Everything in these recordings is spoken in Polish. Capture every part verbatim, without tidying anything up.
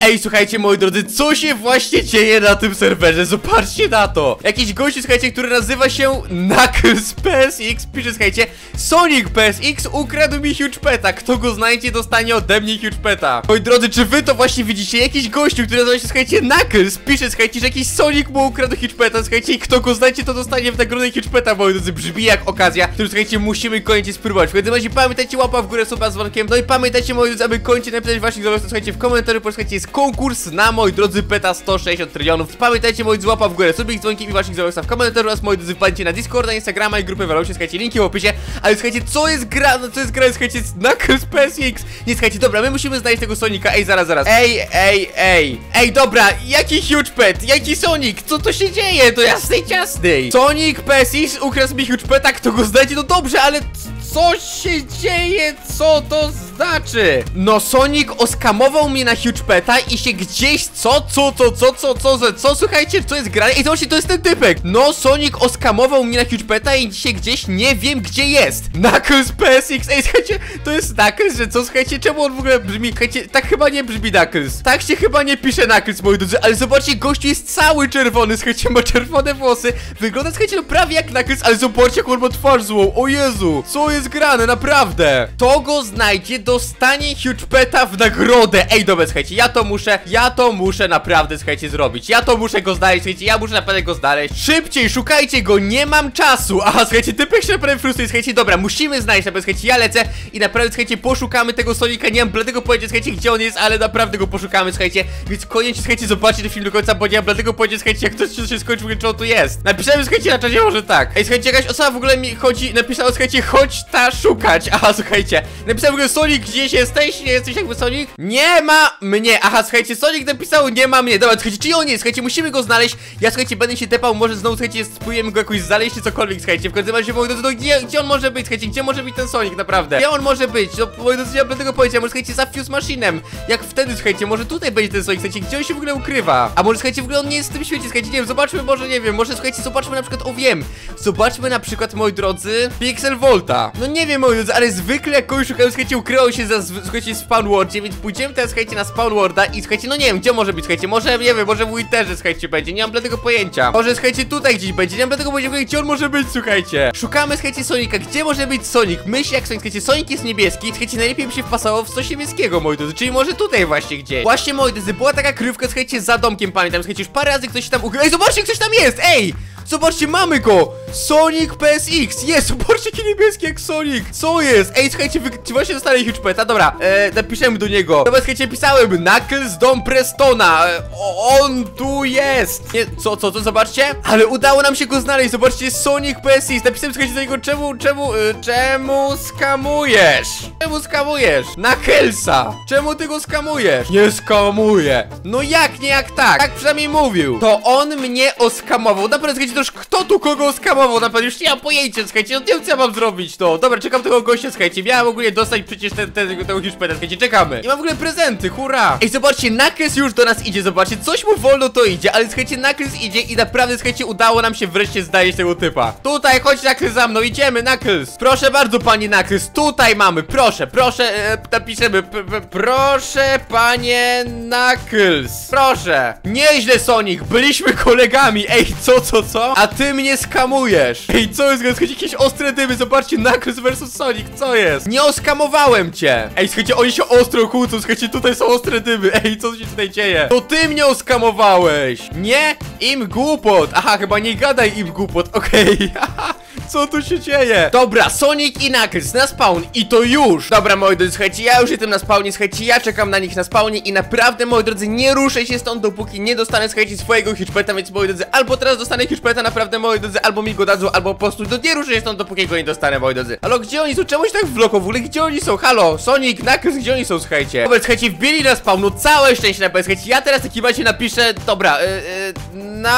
Ej, słuchajcie, moi drodzy, co się właśnie dzieje na tym serwerze? Zobaczcie na to. Jakiś gościu, słuchajcie, który nazywa się Knuckles P S X, pisze, słuchajcie, Sonic P S X ukradł mi Huge Peta. Kto go znajdzie, dostanie ode mnie Huge Peta. Moi drodzy, czy wy to właśnie widzicie? Jakiś gościu, który nazywa się, słuchajcie, Knuckles, pisze, słuchajcie, że jakiś Sonic mu ukradł Huge Peta. Słuchajcie, i kto go znajdzie, to dostanie w nagrodę Huge Peta, moi drodzy. Brzmi jak okazja, którą, słuchajcie, musimy koniecznie spróbować. W każdym razie pamiętajcie, łapa w górę, suba z dzwonkiem. No i pamiętajcie, moi drodzy, aby koniecznie napisać waszych zobaczeń, słuchajcie, w komentarzu, bo słuchajcie, jest konkurs na, moi drodzy, Peta sto sześćdziesiąt trylionów. Pamiętajcie, moi drodzy, łapa w górę, subik, dzwonkiem i waszych zobaczeń w komentarzu oraz, moi drodzy, wpadnźcie na Discorda, Instagrama i grupę Velocie, słuchajcie, linki w opisie. Ale słuchajcie, co jest gra, no co jest gra, słuchajcie, Knuckles P S X. Nie, słuchajcie, dobra, my musimy znaleźć tego Sonika. Ej, zaraz, zaraz. Ej, ej, ej. Ej, dobra, jaki Huge Pet? Jaki Sonic? Co to się dzieje? To jasnej ciasnej. Sonic P S X ukradł mi Huge Peta, kto go znajdzie? No dobrze, ale co się dzieje? Co to znaczy? No, Sonic oskamował mnie na Huge Peta i się gdzieś, co, co, co, co, co, co, co, co, słuchajcie, co jest grane? Ej, to właśnie, to jest ten typek. No, Sonic oskamował mnie na Huge Peta i dzisiaj gdzieś nie wiem, gdzie jest. Knuckles P S X, ej, słuchajcie, to jest Knuckles, że co, słuchajcie, czemu on w ogóle brzmi, słuchajcie, tak chyba nie brzmi Knuckles. Tak się chyba nie pisze Knuckles, moi drodzy, ale zobaczcie, gościu jest cały czerwony, słuchajcie, ma czerwone włosy, wygląda, słuchajcie, no prawie jak Knuckles, ale zobaczcie, jak on ma twarz złą, o Jezu, co jest grane, naprawdę. To go znajdzie, dostanie Huge Peta w nagrodę. Ej, dobra, słuchajcie, ja to muszę, ja to muszę naprawdę, słuchajcie, zrobić. Ja to muszę go znaleźć, słuchajcie, ja muszę naprawdę go znaleźć. Szybciej, szukajcie go, nie mam czasu. Aha, słuchajcie, typek się naprawdę frustruje, słuchajcie, dobra, musimy znaleźć, naprawdę, słuchajcie, ja lecę i naprawdę, słuchajcie, poszukamy tego Sonika, nie mam bladego pojęcia, słuchajcie, gdzie on jest, ale naprawdę go poszukamy, słuchajcie, więc koniecznie, słuchajcie, zobaczcie ten film do końca, bo nie mam bladego pojęcia, słuchajcie, jak to się skończy, czy on tu jest. Napiszemy, słuchajcie, na czasie, może tak. Ej, słuchajcie, jakaś osoba w ogóle mi chodzi, napisała, słuchajcie, chodź ta szukać. Aha, słuchajcie, napisał w ogóle Sonic, gdzieś jesteś? Nie jesteś jakby Sonic? Nie ma mnie. Aha, słuchajcie, Sonic napisał, nie ma mnie. Dobra, słuchajcie, czyli on jest, słuchajcie, musimy go znaleźć. Ja, słuchajcie, będę się tepał, może znowu, słuchajcie, spróbujemy go jakoś znaleźć, czy cokolwiek, słuchajcie. W każdym razie, moi drodzy, no gdzie, gdzie on może być, słuchajcie, gdzie może być ten Sonic, naprawdę? Gdzie on może być? No, moi drodzy, ja będę tego powiedzieć, może, słuchajcie, za Fuse Machinem. Jak wtedy, słuchajcie, może tutaj będzie ten Sonic, słuchajcie, gdzie on się w ogóle ukrywa? A może, słuchajcie, w ogóle on nie jest w tym świecie, słuchajcie, nie wiem, zobaczmy, może, nie wiem, może, słuchajcie, zobaczmy na przykład, o wiem, zobaczmy na przykład, moi drodzy, Pixel Volta. No nie wiem, moi drodzy, ale zwykle jak kogoś szukałem, słuchajcie, ukrywał się za, słuchajcie, Spawn Worldzie, więc pójdziemy teraz, słuchajcie, na Spawn Worlda i, słuchajcie, no nie wiem, gdzie może być, słuchajcie, może, nie wiem, może w Witherze, słuchajcie, będzie, nie mam bladego pojęcia. Może, słuchajcie, tutaj gdzieś będzie, nie mam bladego pojęcia, gdzie on może być, słuchajcie. Szukamy, słuchajcie, Sonika, gdzie może być Sonic? Myśl jak Sonic, słuchajcie, Sonic jest niebieski, słuchajcie, najlepiej by się wpasował w coś niebieskiego, moi drodzy, czyli może tutaj właśnie gdzieś. Właśnie, moi drodzy, była taka krywka, słuchajcie, za domkiem, pamiętam, słuchajcie, już parę razy ktoś się tam ukrył. Ej, zobaczcie, ktoś tam jest, ej! Zobaczcie, mamy go! Sonic P S X! Jest! Zobaczcie, jaki niebieski jak Sonic! Co jest? Ej, słuchajcie, wy czy właśnie dostali Huge Peta? Dobra, e, napiszemy do niego. Dobra, słuchajcie, pisałem Knuckles dom Prestona. E, on tu jest! Nie, co, co, co, zobaczcie? Ale udało nam się go znaleźć, zobaczcie, Sonic P S X. Napisałem, słuchajcie, do niego, czemu, czemu, e, czemu skamujesz? Czemu skamujesz? Knucklesa! Czemu ty go skamujesz? Nie skamuję! No jak, nie jak tak? Tak przynajmniej mówił. To on mnie oskamował. Naprawdę, słuchajcie, toż kto tu kogo skamował? Naprawdę, już nie mam pojęcia, słuchajcie, no nie wiem, co ja mam zrobić, to. Dobra, czekam tego gościa, słuchajcie, miałem ogólnie dostać przecież ten, ten, ten, tego Huge Peta, słuchajcie, czekamy. I mam w ogóle prezenty, hurra! Ej, zobaczcie, Knuckles już do nas idzie, zobaczcie, coś mu wolno to idzie, ale słuchajcie, Knuckles idzie i naprawdę, słuchajcie, udało nam się wreszcie znaleźć tego typa. Tutaj, chodź Knuckles za mną, idziemy, Knuckles. Proszę bardzo, panie Knuckles, tutaj mamy, proszę, proszę, e, napiszemy, p, p, proszę, panie Knuckles, proszę. Nieźle, Sonic, byliśmy kolegami, ej, co, co, co? A ty mnie skamujesz. Ej, co jest? Słuchajcie, jakieś ostre dymy. Zobaczcie, Knuckles versus Sonic. Co jest? Nie oskamowałem cię. Ej, słuchajcie, oni się ostro kłócą. Słuchajcie, tutaj są ostre dymy. Ej, co się tutaj dzieje? To ty mnie oskamowałeś. Nie im głupot. Aha, chyba nie gadaj im głupot. Okej. Okay. Co tu się dzieje? Dobra, Sonic i Knuckles na spawn i to już. Dobra, moi drodzy, słuchajcie, ja już jestem na spawnie. Słuchajcie, ja czekam na nich na spawnie i naprawdę, moi drodzy, nie ruszę się stąd, dopóki nie dostanę, słuchajcie, swojego Huge Peta, więc, moi drodzy, albo teraz dostanę Huge Peta, naprawdę, moi drodzy, albo mi go dadzą, albo po prostu no, nie ruszę się stąd, dopóki go nie dostanę, moi drodzy. Halo, gdzie oni są? Czemu się tak wloką? W ogóle, gdzie oni są? Halo, Sonic, Knuckles, gdzie oni są, słuchajcie? Dobra, słuchajcie, wbili na spawn, no całe szczęście na P S. Słuchajcie, ja teraz taki macie napiszę, dobra, yy, yy, Knuckles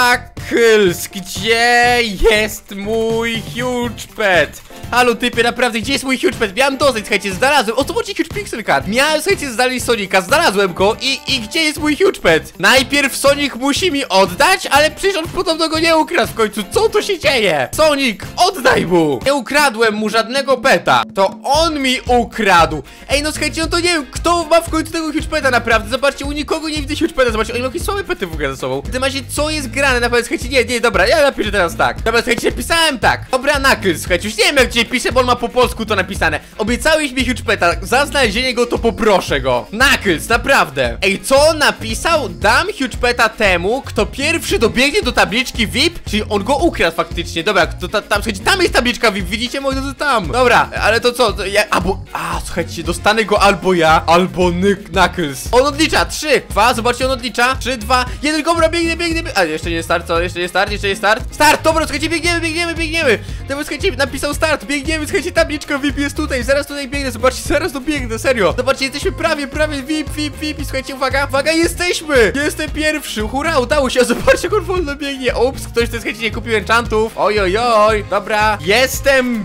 Knuckles, gdzie jest mój Huge Pet? Halo typie, naprawdę, gdzie jest mój Huge Pet? Miałem dosyć, słuchajcie, znalazłem. O, to chodzi Huge Pixel Cat. Miałem, słuchajcie, znaleźć Sonika, znalazłem go i, i gdzie jest mój Huge Pet? Najpierw Sonic musi mi oddać, ale przecież on podobno go nie ukradł w końcu. Co tu się dzieje? Sonic, oddaj mu! Nie ukradłem mu żadnego peta. To on mi ukradł. Ej, no słuchajcie, no to nie wiem, kto ma w końcu tego Huge Peta naprawdę. Zobaczcie, u nikogo nie widzę Huge Peta. Zobaczcie, oni mają jakieś słabe pety w ogóle ze sobą. W tym razie, co jest grane? Naprawdę, słuchajcie, nie, nie, dobra, ja napiszę teraz tak. Dobra, słuchajcie, pisałem tak. Dobra, Knuckles, słuchajcie, już nie wiem jak dzisiaj piszę, bo on ma po polsku to napisane. Obiecałeś mi Huge Peta, za znalezienie go to poproszę go. Knuckles, naprawdę. Ej, co on napisał? Dam Huge Peta temu, kto pierwszy dobiegnie do tabliczki V I P, czyli on go ukradł faktycznie. Dobra, to ta, tam, słuchajcie, tam jest tabliczka V I P, widzicie, moi drodzy, tam. Dobra, ale to co? To ja, albo, a, słuchajcie, dostanę go albo ja, albo Knuckles. On odlicza, trzy, dwa, zobaczcie, on odlicza, trzy, dwa, jeden, dobra, biegnie, biegnie, biegnie. A, jeszcze nie start, co? Jeszcze nie start, jeszcze nie start. Start, dobra, słuchajcie, biegniemy, biegniemy, biegniemy. Dobra, słuchajcie, napisał start, biegniemy, słuchajcie, tabliczka V I P jest tutaj, zaraz tutaj biegnę, zobaczcie, zaraz tu biegnę, serio. Zobaczcie, jesteśmy prawie, prawie V I P, V I P, V I P, słuchajcie, uwaga, uwaga, jesteśmy. Jestem pierwszy, hurra, udało się, zobaczcie, jak on wolno biegnie. Ups, ktoś to, słuchajcie, nie kupił enchantów. Oj, oj, oj, dobra, jestem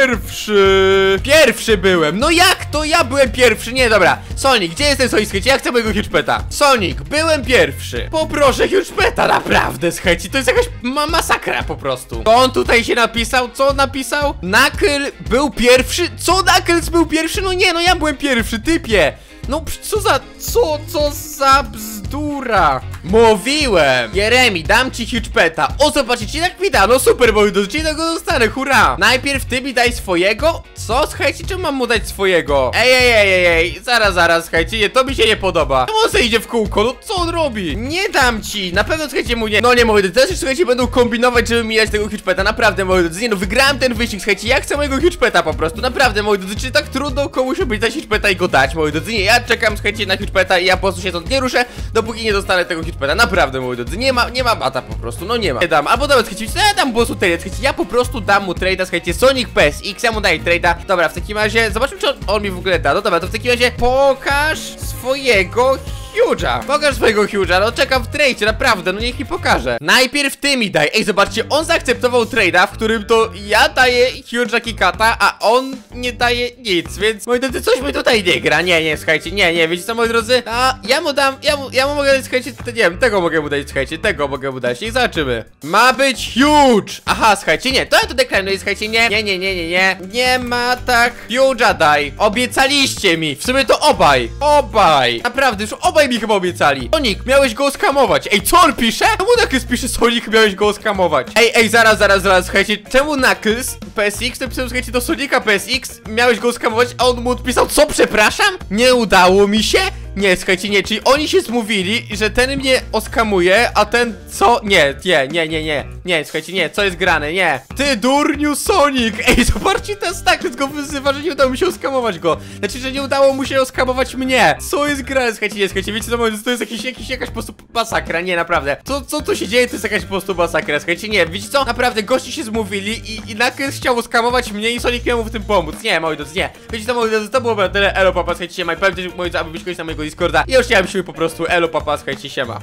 pierwszy. Pierwszy byłem, no jak to ja byłem pierwszy? Nie, dobra, Sonic, gdzie jest ten Sonic, słuchajcie, ja chcę mojego Huge Peta. Sonic, byłem pierwszy. Poproszę Huge Peta, naprawdę, słuchajcie, to jest jakaś ma masakra po prostu. To on tutaj się napisał, co on napisał? Knuckles był pierwszy? Co Knuckles był pierwszy? No nie, no ja byłem pierwszy, typie. No co za, co, co za bzdura. Mówiłem. Jeremi, dam ci Huge Peta. O, zobaczycie, jak mi da, no super, bo do ciebie go dostanę, hurra. Najpierw ty mi daj swojego. Co? Słuchajcie, czemu mam mu dać swojego? Ej, ej, ej, ej, ej, zaraz, zaraz, słuchajcie, nie, to mi się nie podoba. Czemu on sobie idzie w kółko, no co on robi? Nie dam ci, na pewno, słuchajcie, mu nie. No nie, moi drodzy, też słuchajcie, będą kombinować, żeby mi dać tego Huge Peta, naprawdę, moi drodzy, nie no, wygrałem ten wyścig, słuchajcie, ja chcę mojego Huge Peta po prostu, naprawdę, moi drodzy, czy tak trudno komuś być dać Huge Peta i go dać, moi drodzy, nie, ja czekam, słuchajcie, na Huge Peta i ja po prostu się stąd nie ruszę, dopóki nie dostanę tego Huge Peta, naprawdę, moi drodzy, nie ma, nie ma bata po prostu, no nie ma. Nie dam, albo dobra, słuchajcie, ja dam po prostu trade, słuchajcie, ja po prostu dam mu trade'a, słuchajcie, Sonic P S X, ja mu daję trade'a, dobra, w takim razie, zobaczmy, czy on, on mi w ogóle da, no dobra, to w takim razie pokaż swojego Huge'a. Pokaż swojego Huge'a, no czekam w trade'cie, naprawdę, no niech mi pokaże. Najpierw ty mi daj. Ej, zobaczcie, on zaakceptował trade'a, w którym to ja daję Huge'a Kikata, a on nie daje nic, więc moi drodzy, coś mi tutaj nie gra. Nie, nie, słuchajcie, nie, nie, wiecie co, moi drodzy? A ja mu dam, ja mu, ja mu mogę dać, słuchajcie, te, nie wiem, tego mogę mu dać, słuchajcie, tego mogę mu dać i zobaczymy. Ma być huge! Aha, słuchajcie, nie, to ja to deklaruję, słuchajcie, nie, nie, nie, nie, nie, nie, nie ma tak. Huge'a daj. Obiecaliście mi, w sumie to obaj, obaj. Naprawdę, już obaj mi chyba obiecali. Sonic, miałeś go skamować. Ej, co on pisze? Czemu Knuckles pisze Sonic, miałeś go skamować? Ej, ej, zaraz, zaraz, zaraz, słuchajcie, czemu Knuckles P S X napisał, słuchajcie, do Sonika P S X, miałeś go skamować, a on mu odpisał, co, przepraszam? Nie udało mi się? Nie, słuchajcie, nie, czyli oni się zmówili, że ten mnie oskamuje, a ten co? Nie, nie, nie, nie, nie, nie, słuchajcie, nie, co jest grane, nie. Ty durniu Sonic, ej, zobaczcie, ten Knuckles go wyzywa, że nie udało mi się oskamować go. Znaczy, że nie udało mu się oskamować mnie. Co jest grane, słuchajcie, nie, słuchajcie, wiecie co, to jest jakiś, jakiś, jakaś po prostu masakra, nie, naprawdę. Co, co tu się dzieje, to jest jakaś po prostu masakra, słuchajcie, nie, wiecie co, naprawdę, gości się zmówili i, i Knuckles chciał oskamować mnie i Sonic miał mu w tym pomóc. Nie, moi drodzy, nie. Wiecie co, moi drodzy, to było tyle, elo, papa, słuchajcie, siema, i pamiętajcie, moi drodzy, aby być kogoś na mojego Discorda. I już chciałem się po prostu, elo, papa, słuchajcie, siema.